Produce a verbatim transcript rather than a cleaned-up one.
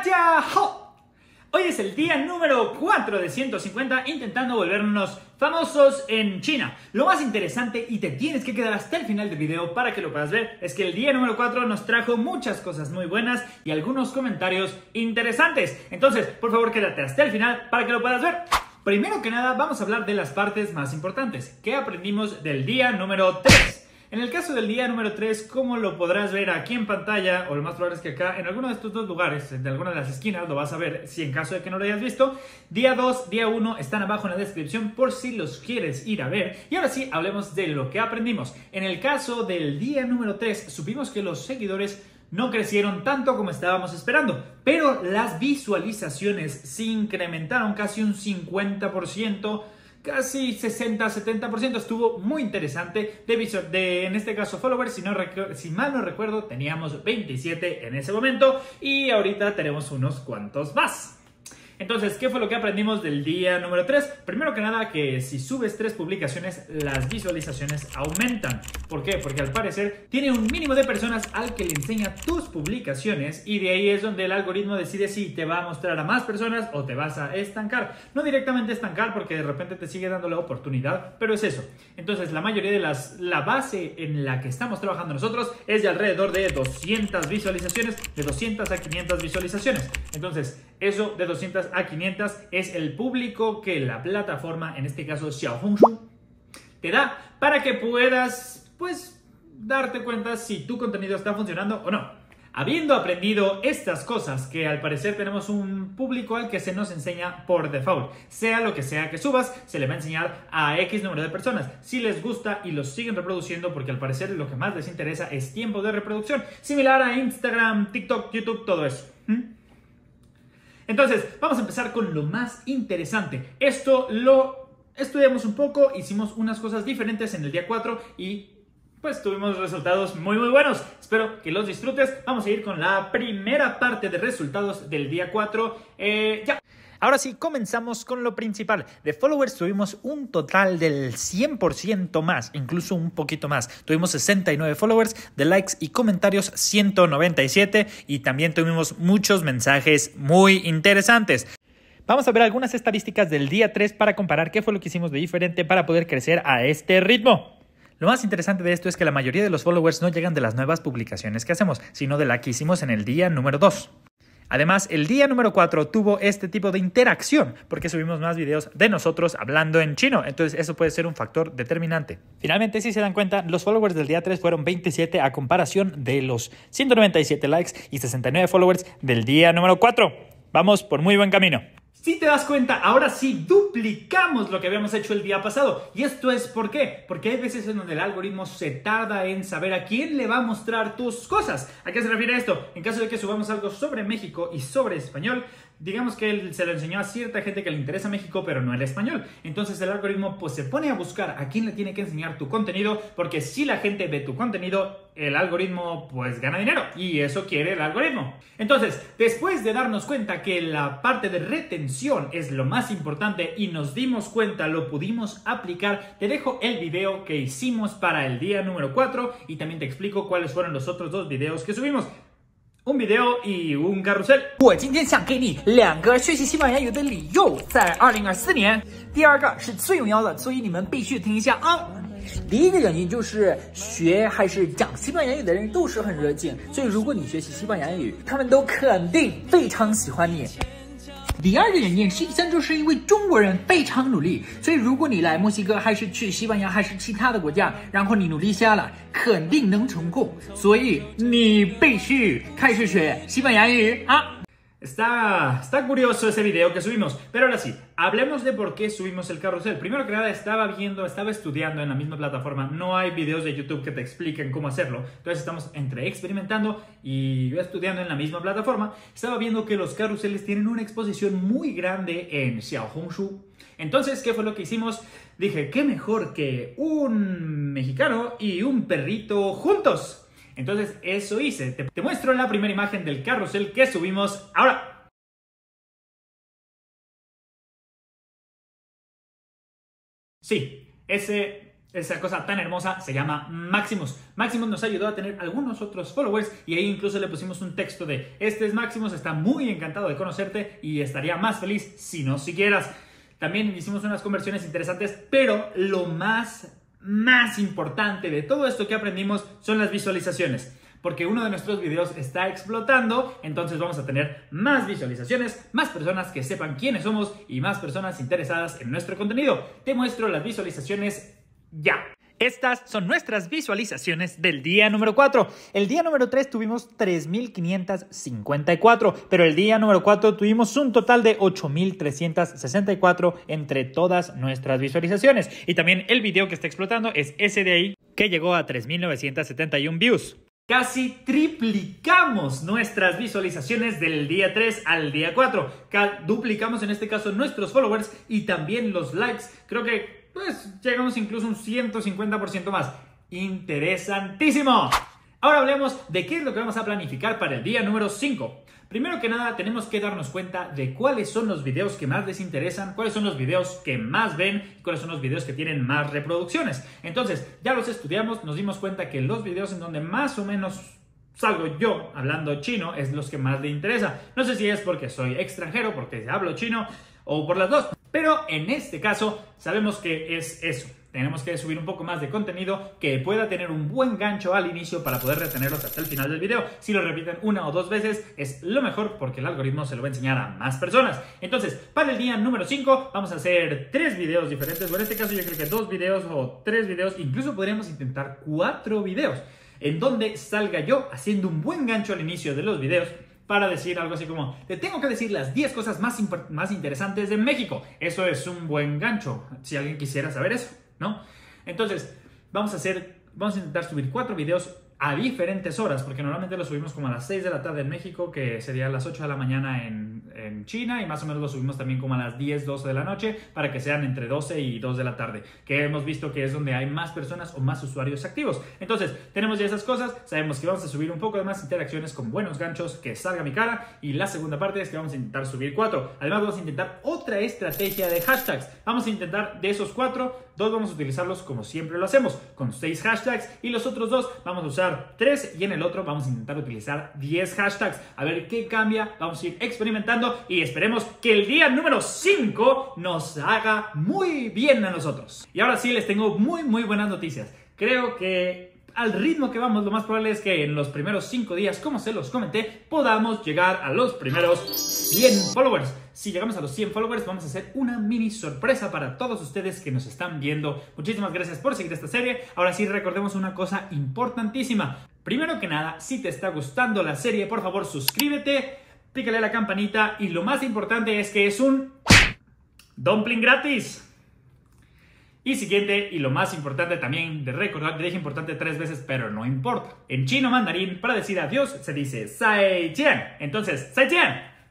Dajiahao. Hoy es el día número cuatro de ciento cincuenta intentando volvernos famosos en China. Lo más interesante, y te tienes que quedar hasta el final del video para que lo puedas ver, es que el día número cuatro nos trajo muchas cosas muy buenas y algunos comentarios interesantes. Entonces, por favor, quédate hasta el final para que lo puedas ver. Primero que nada, vamos a hablar de las partes más importantes. ¿Qué aprendimos del día número tres? En el caso del día número tres, como lo podrás ver aquí en pantalla, o lo más probable es que acá, en alguno de estos dos lugares, de alguna de las esquinas, lo vas a ver si en caso de que no lo hayas visto. Día dos, día uno están abajo en la descripción por si los quieres ir a ver. Y ahora sí, hablemos de lo que aprendimos. En el caso del día número tres, supimos que los seguidores no crecieron tanto como estábamos esperando, pero las visualizaciones se incrementaron casi un cincuenta por ciento, casi sesenta a setenta por ciento. Estuvo muy interesante. De, de en este caso followers, si, no, si mal no recuerdo, teníamos veintisiete en ese momento y ahorita tenemos unos cuantos más. Entonces, ¿qué fue lo que aprendimos del día número tres? Primero que nada, que si subes tres publicaciones, las visualizaciones aumentan. ¿Por qué? Porque al parecer tiene un mínimo de personas al que le enseña tus publicaciones y de ahí es donde el algoritmo decide si te va a mostrar a más personas o te vas a estancar. No directamente estancar porque de repente te sigue dando la oportunidad, pero es eso. Entonces, la mayoría de las... la base en la que estamos trabajando nosotros es de alrededor de doscientas visualizaciones, de doscientas a quinientas visualizaciones. Entonces, eso de doscientas a quinientas es el público que la plataforma, en este caso Xiaohongshu, te da para que puedas, pues, darte cuenta si tu contenido está funcionando o no. Habiendo aprendido estas cosas, que al parecer tenemos un público al que se nos enseña por default, sea lo que sea que subas, se le va a enseñar a X número de personas. Si les gusta y los siguen reproduciendo, porque al parecer lo que más les interesa es tiempo de reproducción, similar a Instagram, TikTok, YouTube, todo eso. ¿Mm? Entonces, vamos a empezar con lo más interesante. Esto lo estudiamos un poco, hicimos unas cosas diferentes en el día cuatro y pues tuvimos resultados muy muy buenos. Espero que los disfrutes. Vamos a ir con la primera parte de resultados del día cuatro. Eh, ya. Ahora sí, comenzamos con lo principal. De followers tuvimos un total del cien por ciento más, incluso un poquito más. Tuvimos sesenta y nueve followers, de likes y comentarios ciento noventa y siete y también tuvimos muchos mensajes muy interesantes. Vamos a ver algunas estadísticas del día tres para comparar qué fue lo que hicimos de diferente para poder crecer a este ritmo. Lo más interesante de esto es que la mayoría de los followers no llegan de las nuevas publicaciones que hacemos, sino de la que hicimos en el día número dos. Además, el día número cuatro tuvo este tipo de interacción porque subimos más videos de nosotros hablando en chino. Entonces, eso puede ser un factor determinante. Finalmente, si se dan cuenta, los followers del día tres fueron veintisiete a comparación de los ciento noventa y siete likes y sesenta y nueve followers del día número cuatro. Vamos por muy buen camino. Si te das cuenta, ahora sí duplicamos lo que habíamos hecho el día pasado. ¿Y esto es por qué? Porque hay veces en donde el algoritmo se tarda en saber a quién le va a mostrar tus cosas. ¿A qué se refiere esto? En caso de que subamos algo sobre México y sobre español, digamos que él se lo enseñó a cierta gente que le interesa México, pero no el español. Entonces el algoritmo pues se pone a buscar a quién le tiene que enseñar tu contenido, porque si la gente ve tu contenido, el algoritmo pues gana dinero y eso quiere el algoritmo. Entonces, después de darnos cuenta que la parte de retención es lo más importante y nos dimos cuenta, lo pudimos aplicar, te dejo el video que hicimos para el día número cuatro y también te explico cuáles fueron los otros dos videos que subimos. Un video y un carrusel. 我今天想给你两个学习西班牙语的理由，在二零二四年。第二个是最重要的，所以你们必须听一下啊。第一个原因就是学还是讲西班牙语的人都是很热情，所以如果你学习西班牙语，他们都肯定非常喜欢你。第二个原因实际上就是因为中国人非常努力，所以如果你来墨西哥还是去西班牙还是其他的国家，然后你努力下来，肯定能成功，所以你必须开始学西班牙语啊。 Está, está curioso ese video que subimos, pero ahora sí, hablemos de por qué subimos el carrusel. Primero que nada, estaba viendo, estaba estudiando en la misma plataforma. No hay videos de YouTube que te expliquen cómo hacerlo. Entonces estamos entre experimentando y estudiando en la misma plataforma. Estaba viendo que los carruseles tienen una exposición muy grande en Xiaohongshu. Entonces, ¿qué fue lo que hicimos? Dije, ¿qué mejor que un mexicano y un perrito juntos? Entonces eso hice. Te, te muestro la primera imagen del carrusel que subimos ahora. Sí, ese esa cosa tan hermosa se llama Maximus. Maximus nos ayudó a tener algunos otros followers y ahí incluso le pusimos un texto de: este es Maximus, está muy encantado de conocerte y estaría más feliz si nos siguieras. También hicimos unas conversiones interesantes, pero lo más, más importante de todo esto que aprendimos son las visualizaciones. Porque uno de nuestros videos está explotando, entonces vamos a tener más visualizaciones, más personas que sepan quiénes somos y más personas interesadas en nuestro contenido. Te muestro las visualizaciones ya. Estas son nuestras visualizaciones del día número cuatro. El día número tres tuvimos tres mil quinientas cincuenta y cuatro, pero el día número cuatro tuvimos un total de ocho mil trescientas sesenta y cuatro entre todas nuestras visualizaciones. Y también el video que está explotando es ese de ahí, que llegó a tres mil novecientas setenta y uno views. Casi triplicamos nuestras visualizaciones del día tres al día cuatro. Duplicamos en este caso nuestros followers y también los likes. Creo que pues llegamos incluso un ciento cincuenta por ciento más. ¡Interesantísimo! Ahora hablemos de qué es lo que vamos a planificar para el día número cinco. Primero que nada, tenemos que darnos cuenta de cuáles son los videos que más les interesan, cuáles son los videos que más ven y cuáles son los videos que tienen más reproducciones. Entonces, ya los estudiamos, nos dimos cuenta que los videos en donde más o menos salgo yo hablando chino es los que más le interesa. No sé si es porque soy extranjero, porque hablo chino o por las dos. Pero en este caso sabemos que es eso. Tenemos que subir un poco más de contenido que pueda tener un buen gancho al inicio para poder retenerlos hasta el final del video. Si lo repiten una o dos veces es lo mejor porque el algoritmo se lo va a enseñar a más personas. Entonces, para el día número cinco vamos a hacer tres videos diferentes. Bueno, en este caso yo creo que dos videos o tres videos. Incluso podríamos intentar cuatro videos en donde salga yo haciendo un buen gancho al inicio de los videos para decir algo así como: te tengo que decir las diez cosas más, más interesantes de México. Eso es un buen gancho, si alguien quisiera saber eso, ¿no? Entonces, vamos a hacer, vamos a intentar subir cuatro videos a diferentes horas, porque normalmente lo subimos como a las seis de la tarde en México, que sería las ocho de la mañana en, en China, y más o menos lo subimos también como a las diez, doce de la noche, para que sean entre doce y dos de la tarde, que hemos visto que es donde hay más personas o más usuarios activos. Entonces, tenemos ya esas cosas, sabemos que vamos a subir un poco de más interacciones con buenos ganchos, que salga mi cara, y la segunda parte es que vamos a intentar subir cuatro. Además, vamos a intentar otra estrategia de hashtags. Vamos a intentar de esos cuatro, dos vamos a utilizarlos como siempre lo hacemos, con seis hashtags, y los otros dos vamos a usar tres y en el otro vamos a intentar utilizar diez hashtags. A ver qué cambia, vamos a ir experimentando y esperemos que el día número cinco nos haga muy bien a nosotros. Y ahora sí les tengo muy muy buenas noticias. Creo que al ritmo que vamos, lo más probable es que en los primeros cinco días, como se los comenté, podamos llegar a los primeros cien followers. Si llegamos a los cien followers, vamos a hacer una mini sorpresa para todos ustedes que nos están viendo. Muchísimas gracias por seguir esta serie. Ahora sí, recordemos una cosa importantísima. Primero que nada, si te está gustando la serie, por favor suscríbete, pícale a la campanita y lo más importante es que es un dumpling gratis. Y siguiente, y lo más importante también de recordar, te dije importante tres veces, pero no importa. En chino mandarín, para decir adiós, se dice Zaijian. Entonces, Zaijian.